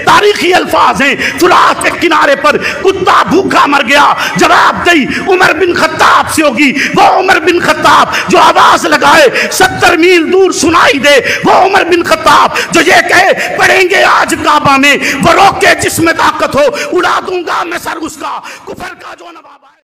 तारीखी अल्फाज हैं। फुरात के किनारे पर कुत्ता भूखा मर गया, जवाब दई उमर बिन खत्ताब से होगी। वो उमर बिन खत्ताब जो आवाज लगाए 70 मील दूर सुनाई दे, वो उमर बिन खत्ताब जो ये कहे पढ़ेंगे आज काबा में, वो रोके जिसमें ताकत हो उड़ा दूंगा मैं सर उसका, कुफर का जो नवाब है।